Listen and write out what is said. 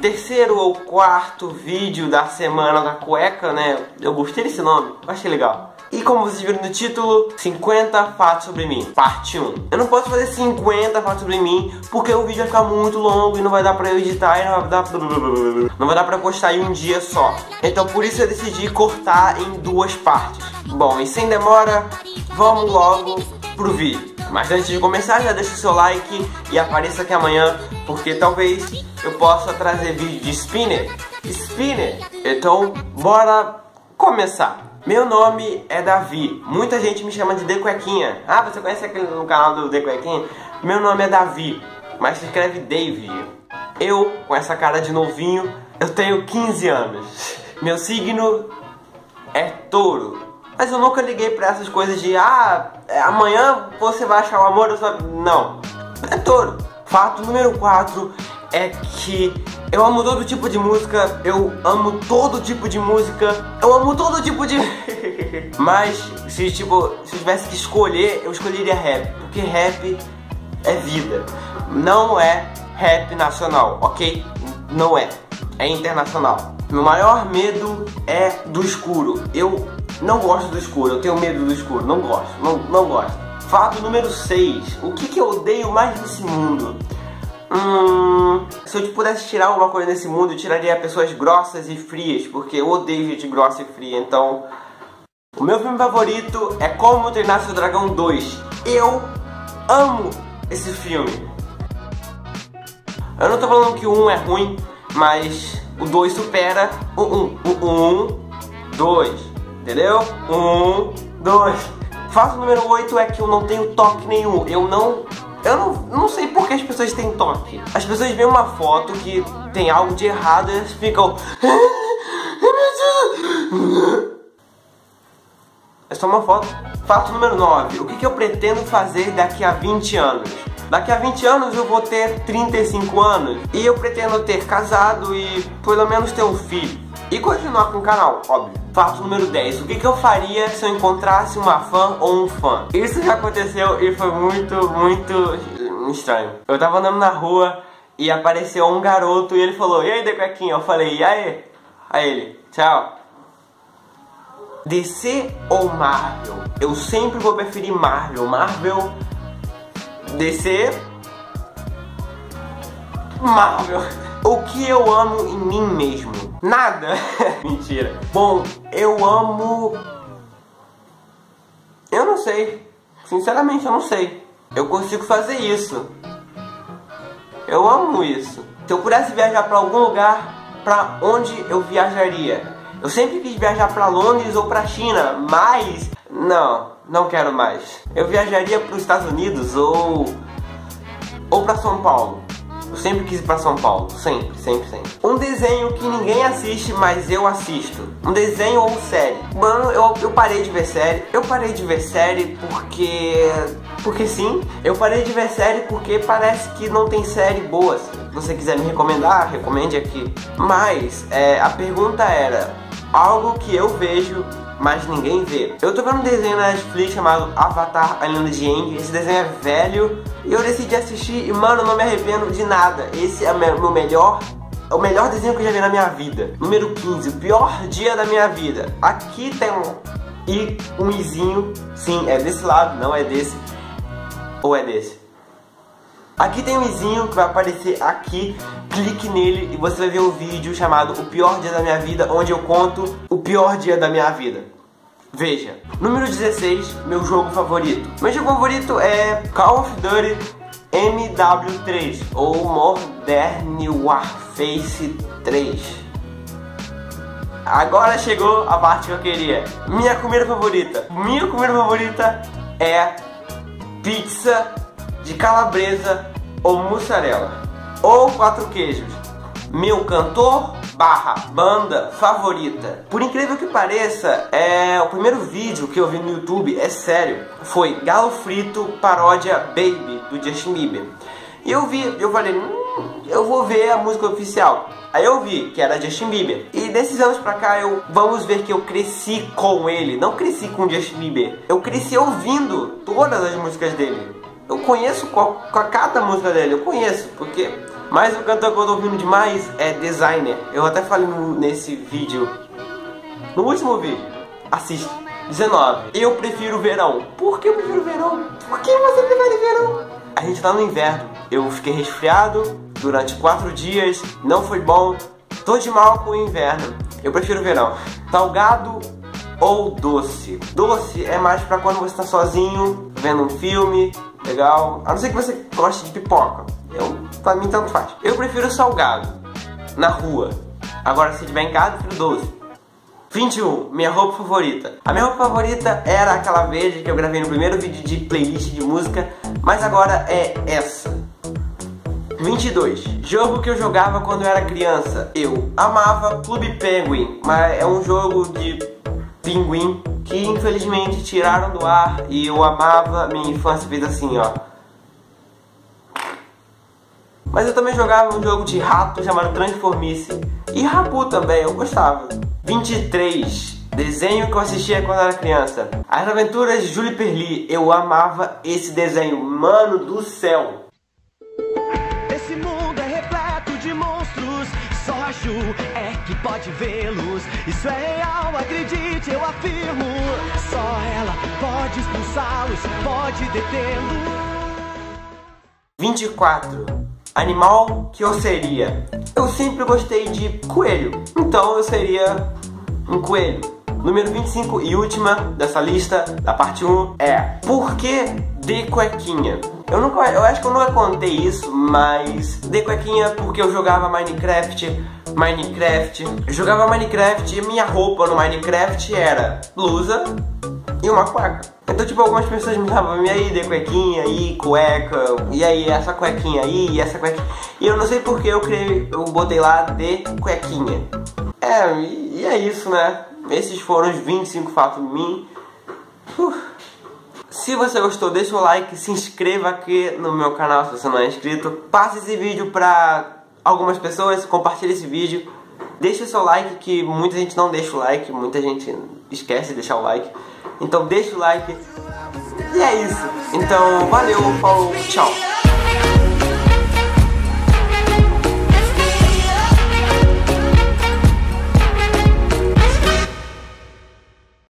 terceiro ou quarto vídeo da semana da cueca, né? Eu gostei desse nome, eu achei legal. E como vocês viram no título, 50 fatos sobre mim, parte 1. Eu não posso fazer 50 fatos sobre mim, porque o vídeo vai ficar muito longo e não vai dar pra eu editar e não vai dar pra postar em um dia só. Então por isso eu decidi cortar em 2 partes. Bom, e sem demora, vamos logo pro vídeo. Mas antes de começar, já deixa o seu like e apareça aqui amanhã, porque talvez eu possa trazer vídeo de spinner. Então, bora começar. Meu nome é Davi. Muita gente me chama de The Cuequinha. Ah, você conhece aquele no canal do The Cuequinha? Meu nome é Davi, mas se escreve Dave. Eu, com essa cara de novinho, eu tenho 15 anos. Meu signo é touro. Mas eu nunca liguei pra essas coisas de amanhã você vai achar o amor. Não, é touro. Fato número 4 é que eu amo todo tipo de música. Eu amo todo tipo de música. Eu amo todo tipo de... Mas se eu tivesse que escolher, eu escolheria rap. Porque rap é vida. Não é rap nacional, ok? Não é. É internacional. Meu maior medo é do escuro. Eu não gosto do escuro. Eu tenho medo do escuro. Não gosto. Não gosto. Fato número 6. O que eu odeio mais nesse mundo? Se eu pudesse tirar alguma coisa nesse mundo, eu tiraria pessoas grossas e frias, porque eu odeio gente grossa e fria. Então, o meu filme favorito é Como Treinar Seu Dragão 2. Eu amo esse filme. Eu não tô falando que o 1 é ruim, mas o 2 supera o 2, entendeu? 2. Fato número 8 é que eu não tenho toque nenhum. Eu não sei por que as pessoas têm toque. As pessoas veem uma foto que tem algo de errado e elas ficam... É só uma foto. Fato número 9. O que eu pretendo fazer daqui a 20 anos? Daqui a 20 anos eu vou ter 35 anos. E eu pretendo ter casado e pelo menos ter um filho. E continuar com o canal, óbvio. Fato número 10. O que eu faria se eu encontrasse uma fã ou um fã? Isso já aconteceu e foi muito estranho. Eu tava andando na rua e apareceu um garoto e ele falou: "E aí, The Cuequinha?" Eu falei: "E aí?" Aí ele: "Tchau." DC ou Marvel? Eu sempre vou preferir Marvel. DC, Marvel. O que eu amo em mim mesmo? Nada. Mentira. Bom, eu amo... Eu não sei. Sinceramente, eu não sei. Eu consigo fazer isso. Eu amo isso. Se eu pudesse viajar pra algum lugar, pra onde eu viajaria? Eu sempre quis viajar pra Londres ou pra China, mas... Não quero mais. Eu viajaria para os Estados Unidos ou para São Paulo. Eu sempre quis ir para São Paulo. Sempre. Um desenho que ninguém assiste, mas eu assisto. Um desenho ou série. Mano, eu parei de ver série. Eu parei de ver série porque sim. Eu parei de ver série porque parece que não tem série boa. Se você quiser me recomendar, recomende aqui. Mas a pergunta era algo que eu vejo, mas ninguém vê. Eu tô vendo um desenho na Netflix chamado Avatar: A Lenda de Aang. Esse desenho é velho e eu decidi assistir e, mano, não me arrependo de nada. Esse é o melhor desenho que eu já vi na minha vida. Número 15, o pior dia da minha vida. Aqui tem um izinho. Sim, é desse lado, não é desse. Ou é desse? Aqui tem um izinho que vai aparecer aqui. Clique nele e você vai ver um vídeo chamado O Pior Dia da Minha Vida, onde eu conto o pior dia da minha vida. Veja. Número 16, meu jogo favorito. Meu jogo favorito é Call of Duty MW3 ou Modern Warfare 3. Agora chegou a parte que eu queria. Minha comida favorita. Minha comida favorita é pizza de calabresa ou mussarela ou 4 queijos. Meu cantor / banda favorita. Por incrível que pareça, o primeiro vídeo que eu vi no YouTube, é sério, foi Galo Frito paródia Baby, do Justin Bieber. E eu vi, eu falei, eu vou ver a música oficial. Aí eu vi que era Justin Bieber. E desses anos pra cá, vamos ver que eu cresci com ele. Não cresci com Justin Bieber. Eu cresci ouvindo todas as músicas dele. Eu conheço cada música dele, eu conheço, porque Mas o cantor que eu tô ouvindo demais é Designer. Eu até falei nesse vídeo, no último vídeo, assiste, 19. Eu prefiro verão. Por que eu prefiro verão? Por que você prefere verão? A gente tá no inverno. Eu fiquei resfriado durante 4 dias, não foi bom. Tô de mal com o inverno. Eu prefiro verão. Salgado ou doce? Doce é mais pra quando você tá sozinho, vendo um filme, legal. A não ser que você goste de pipoca. Pra mim tanto faz. Eu prefiro salgado, na rua. Agora se tiver em casa, eu prefiro doce. 21, minha roupa favorita. A minha roupa favorita era aquela verde que eu gravei no primeiro vídeo de playlist de música, mas agora é essa. 22, jogo que eu jogava quando eu era criança. Eu amava Clube Penguin, mas é um jogo de pinguim que infelizmente tiraram do ar e eu amava. Minha infância fez assim, ó. Mas eu também jogava um jogo de rato chamado Transformice. E Rapu também, eu gostava. 23. Desenho que eu assistia quando era criança. As Aventuras de Julie Perli. Eu amava esse desenho. Mano do céu. Esse mundo é repleto de monstros. Só a Ju é que pode vê-los. Isso é real, acredite, eu afirmo. Só ela pode expulsá-los, pode detê-los. 24. Animal que eu seria. Eu sempre gostei de coelho, então eu seria um coelho. Número 25 e última dessa lista, da parte 1, é por que de cuequinha? Eu acho que eu nunca contei isso, mas de cuequinha porque eu jogava Minecraft. Eu jogava Minecraft e minha roupa no Minecraft era blusa e uma cueca. Então, tipo, algumas pessoas me falavam, e aí, de cuequinha, aí, cueca, e aí, essa cuequinha aí, e essa cuequinha. E eu não sei porque eu botei lá de cuequinha. E é isso, né? Esses foram os 25 fatos de mim. Se você gostou, deixa o like, se inscreva aqui no meu canal se você não é inscrito. Passe esse vídeo pra algumas pessoas, compartilhe esse vídeo. Deixa o seu like, que muita gente não deixa o like, muita gente esquece de deixar o like. Então deixa o like. E é isso. Então, valeu, falou, tchau.